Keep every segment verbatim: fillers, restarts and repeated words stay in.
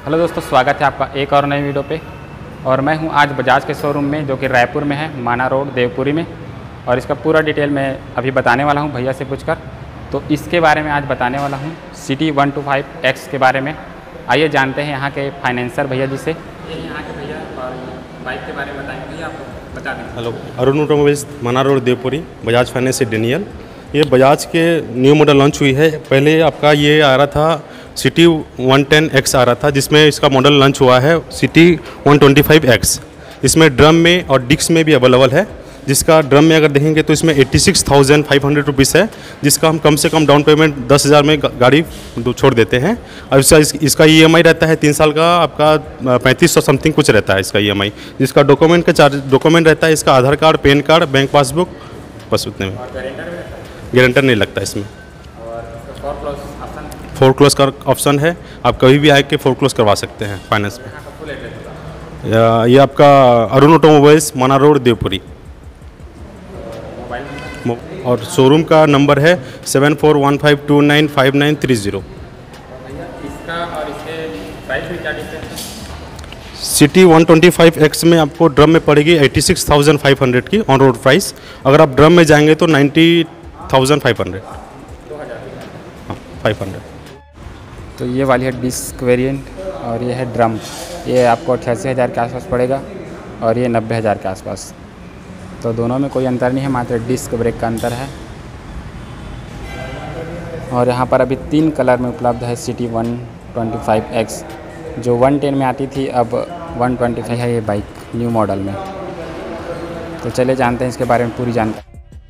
Hello दोस्तों, स्वागत है आपका एक और नई वीडियो पे। और मैं हूं आज बजाज के शोरूम में, जो कि रायपुर में है, माना रोड, देवपुरी में। और इसका पूरा डिटेल मैं अभी बताने वाला हूं भैया से पूछकर। तो इसके बारे में आज बताने वाला हूं, CT one two five X के बारे में। आइए जानते हैं यहाँ के फाइनेंसर भैया जी से। ये यहाँ के भैया और बाइक के बारे में बताएंगे भैया, आपको बता दें। Hello, Arun automobiles, Mana road, Devpuri. Bajaj finance से डेनियल। ये बजाज के न्यू मॉडल लॉन्च हुई है। पहले आपका ये आ रहा था सिटी वन टेन एक्स आ रहा था, जिसमें इसका मॉडल लॉन्च हुआ है CT one twenty five X. इसमें ड्रम में और डिस्क में भी अवेलेबल है। जिसका ड्रम में अगर देखेंगे तो इसमें eighty six thousand five hundred rupees है, जिसका हम कम से कम डाउन पेमेंट दस हज़ार में गाड़ी छोड़ देते हैं। और इसका इसका ई एम आई रहता है तीन साल का, आपका पैंतीस सौ समथिंग कुछ रहता है इसका ई एम आई। जिसका डॉक्यूमेंट का चार्ज डॉक्यूमेंट रहता है इसका Aadhaar card, PAN card, bank passbook, बस उतने में। गारंटर नहीं लगता इसमें। फोर क्लोज का ऑप्शन है, आप कभी भी आके फोर क्लोज करवा सकते हैं फाइनेंस में। ये आपका अरुण ऑटोमोबाइल्स, माना रोड, देवपुरी। और शोरूम का नंबर है seven four one five two nine five nine three zero. इसका और इसके प्राइस में क्या डिफरेंस है? CT one twenty five X में आपको ड्रम में पड़ेगी eighty six thousand five hundred की ऑन रोड प्राइस। अगर आप ड्रम में जाएंगे तो नाइन्टी थाउजेंड फाइव हंड्रेड, हाँ फाइव हंड्रेड। तो ये वाली है डिस्क वेरिएंट और ये है ड्रम। ये आपको अट्ठासी हज़ार के आसपास पड़ेगा और ये नब्बे हज़ार के आसपास। तो दोनों में कोई अंतर नहीं है, मात्र डिस्क ब्रेक का अंतर है। और यहाँ पर अभी तीन कलर में उपलब्ध है CT one twenty five X. जो वन टेन में आती थी, अब वन ट्वेंटी फाइव है ये बाइक न्यू मॉडल में। तो चलिए जानते हैं इसके बारे में पूरी जानकारी।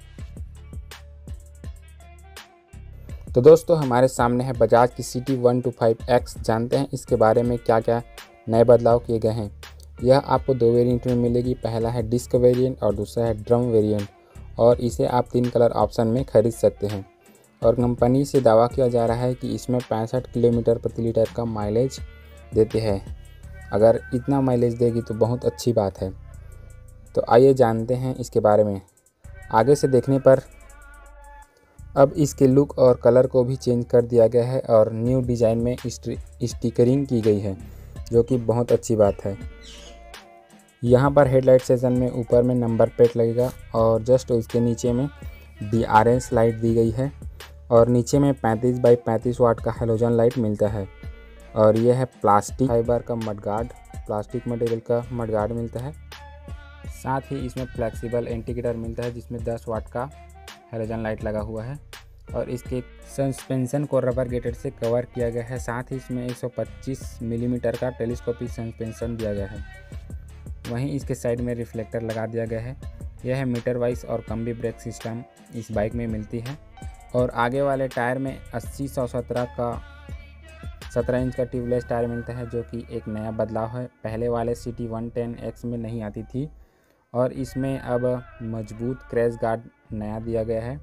तो दोस्तों, हमारे सामने है बजाज की CT one two five X. जानते हैं इसके बारे में क्या क्या नए बदलाव किए गए हैं। यह आपको दो वेरिएंट में मिलेगी। पहला है डिस्क वेरिएंट और दूसरा है ड्रम वेरिएंट। और इसे आप तीन कलर ऑप्शन में खरीद सकते हैं। और कंपनी से दावा किया जा रहा है कि इसमें पैंसठ किलोमीटर प्रति लीटर का माइलेज देते हैं। अगर इतना माइलेज देगी तो बहुत अच्छी बात है। तो आइए जानते हैं इसके बारे में। आगे से देखने पर अब इसके लुक और कलर को भी चेंज कर दिया गया है और न्यू डिज़ाइन में स्टिकरिंग की गई है, जो कि बहुत अच्छी बात है। यहाँ पर हेडलाइट सेक्शन में ऊपर में नंबर प्लेट लगेगा और जस्ट उसके नीचे में डी आर एस लाइट दी गई है। और नीचे में पैंतीस बाई पैंतीस वाट का हेलोजन लाइट मिलता है। और यह है प्लास्टिक फाइबर का मडगार्ड, प्लास्टिक मटेरियल का मडगार्ड मिलता है। साथ ही इसमें फ्लेक्सिबल इंडिकेटर मिलता है, जिसमें दस वाट का हेलोजन लाइट लगा हुआ है। और इसके सस्पेंशन को रबर गेटेड से कवर किया गया है। साथ ही इसमें एक सौ पच्चीस मिलीमीटर का टेलीस्कोपिक सस्पेंशन दिया गया है। वहीं इसके साइड में रिफ्लेक्टर लगा दिया गया है। यह है मीटर वाइज और कम्बी ब्रेक सिस्टम इस बाइक में मिलती है। और आगे वाले टायर में अस्सी सौ सत्रह का सत्रह इंच का ट्यूबलेस टायर मिलता है, जो कि एक नया बदलाव है। पहले वाले सिटी वन टेन एक्स में नहीं आती थी। और इसमें अब मजबूत क्रैश गार्ड नया दिया गया है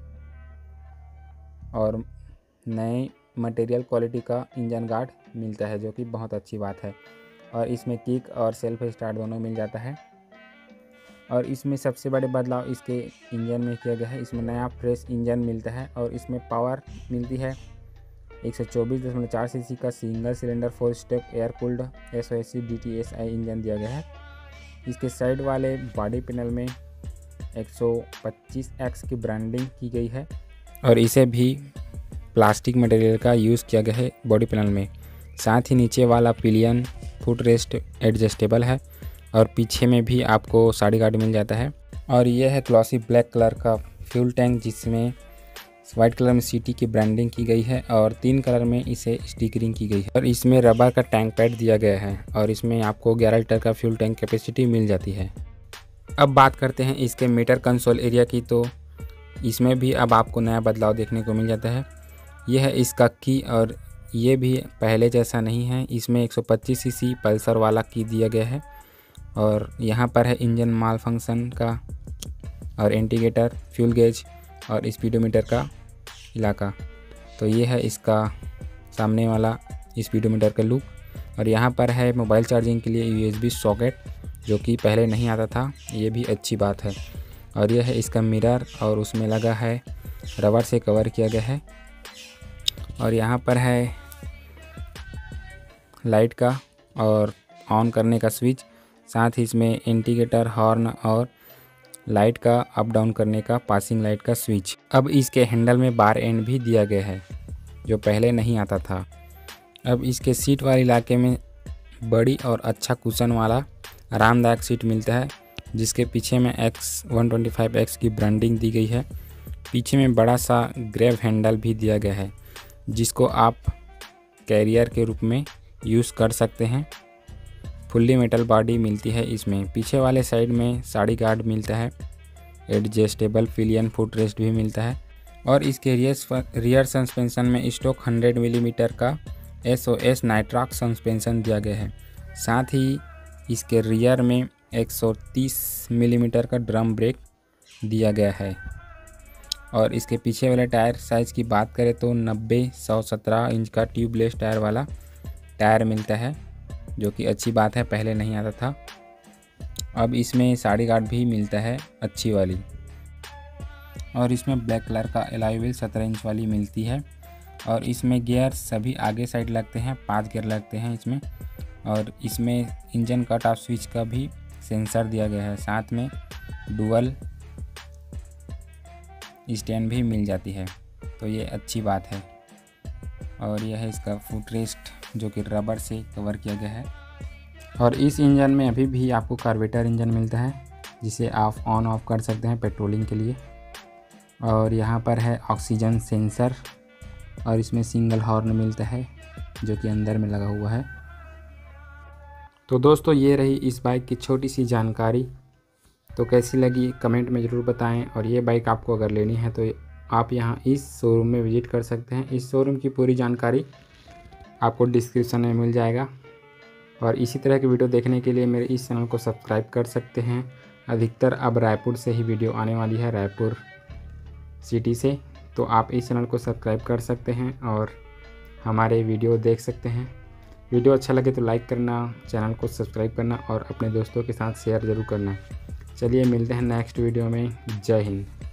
और नए मटेरियल क्वालिटी का इंजन गार्ड मिलता है, जो कि बहुत अच्छी बात है। और इसमें किक और सेल्फ स्टार्ट दोनों मिल जाता है। और इसमें सबसे बड़े बदलाव इसके इंजन में किया गया है। इसमें नया फ्रेश इंजन मिलता है और इसमें पावर मिलती है एक सौ चौबीस दशमलव चार सी सी का single cylinder four step air cooled S O S C D T S I engine दिया गया है। इसके साइड वाले बॉडी पैनल में एक सौ पच्चीस एक्स की ब्रांडिंग की गई है और इसे भी प्लास्टिक मटेरियल का यूज़ किया गया है बॉडी पैनल में। साथ ही नीचे वाला पिलियन फुट रेस्ट एडजस्टेबल है और पीछे में भी आपको साइड गार्ड मिल जाता है। और यह है ग्लॉसी ब्लैक कलर का फ्यूल टैंक, जिसमें वाइट कलर में सिटी की ब्रांडिंग की गई है और तीन कलर में इसे स्टिकरिंग की गई है। और इसमें रबर का टैंक पैड दिया गया है और इसमें आपको ग्यारह लीटर का फ्यूल टैंक कैपेसिटी मिल जाती है। अब बात करते हैं इसके मीटर कंसोल एरिया की। तो इसमें भी अब आपको नया बदलाव देखने को मिल जाता है। यह है इसका की और ये भी पहले जैसा नहीं है। इसमें एक सौ पच्चीस सी सी पल्सर वाला की दिया गया है। और यहाँ पर है इंजन माल फंक्शन का और इंडिकेटर, फ्यूल गेज और स्पीडोमीटर का इलाका। तो ये है इसका सामने वाला स्पीडोमीटर का लुक। और यहाँ पर है मोबाइल चार्जिंग के लिए यू एस बी सॉकेट, जो कि पहले नहीं आता था, ये भी अच्छी बात है। और यह है इसका मिरर और उसमें लगा है रबर से कवर किया गया है। और यहाँ पर है लाइट का और ऑन करने का स्विच, साथ ही इसमें इंडिकेटर, हॉर्न और लाइट का अप डाउन करने का पासिंग लाइट का स्विच। अब इसके हैंडल में बार एंड भी दिया गया है जो पहले नहीं आता था। अब इसके सीट वाले इलाके में बड़ी और अच्छा कुशन वाला आरामदायक सीट मिलता है, जिसके पीछे में X one twenty five X की ब्रांडिंग दी गई है। पीछे में बड़ा सा ग्रैब हैंडल भी दिया गया है जिसको आप कैरियर के रूप में यूज़ कर सकते हैं। फुल्ली मेटल बॉडी मिलती है इसमें। पीछे वाले साइड में साड़ी गार्ड मिलता है, एडजस्टेबल पिलियन फुट रेस्ट भी मिलता है और इसके रियर रियर सस्पेंशन में स्टॉक हंड्रेड मिलीमीटर का एस ओ एस नाइट्रॉक सस्पेंशन दिया गया है। साथ ही इसके रियर में एक सौ तीस मिलीमीटर का ड्रम ब्रेक दिया गया है। और इसके पीछे वाले टायर साइज़ की बात करें तो नब्बे सौ सत्रह इंच का ट्यूबलेस टायर वाला टायर मिलता है, जो कि अच्छी बात है, पहले नहीं आता था। अब इसमें साड़ी गार्ड भी मिलता है अच्छी वाली। और इसमें ब्लैक कलर का एलॉय व्हील सत्रह इंच वाली मिलती है। और इसमें गियर सभी आगे साइड लगते हैं, पाँच गियर लगते हैं इसमें। और इसमें इंजन कट ऑफ स्विच का भी सेंसर दिया गया है। साथ में डुअल स्टैंड भी मिल जाती है, तो ये अच्छी बात है। और यह है इसका फुट रेस्ट जो कि रबर से कवर किया गया है। और इस इंजन में अभी भी आपको कार्बोरेटर इंजन मिलता है जिसे आप ऑन ऑफ कर सकते हैं पेट्रोलिंग के लिए। और यहाँ पर है ऑक्सीजन सेंसर और इसमें सिंगल हॉर्न मिलता है जो कि अंदर में लगा हुआ है। तो दोस्तों ये रही इस बाइक की छोटी सी जानकारी। तो कैसी लगी कमेंट में ज़रूर बताएं। और ये बाइक आपको अगर लेनी है तो आप यहाँ इस शोरूम में विज़िट कर सकते हैं। इस शोरूम की पूरी जानकारी आपको डिस्क्रिप्शन में मिल जाएगा। और इसी तरह की वीडियो देखने के लिए मेरे इस चैनल को सब्सक्राइब कर सकते हैं। अधिकतर अब रायपुर से ही वीडियो आने वाली है, रायपुर सिटी से, तो आप इस चैनल को सब्सक्राइब कर सकते हैं और हमारे वीडियो देख सकते हैं। वीडियो अच्छा लगे तो लाइक करना, चैनल को सब्सक्राइब करना और अपने दोस्तों के साथ शेयर ज़रूर करना। चलिए मिलते हैं नेक्स्ट वीडियो में। जय हिंद।